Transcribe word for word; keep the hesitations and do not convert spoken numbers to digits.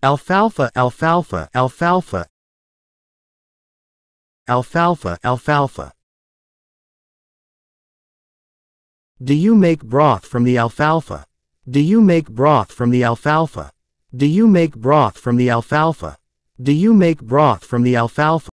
alfalfa, alfalfa, alfalfa, alfalfa, alfalfa. Do you make broth from the alfalfa? Do you make broth from the alfalfa? Do you make broth from the alfalfa? Do you make broth from the alfalfa?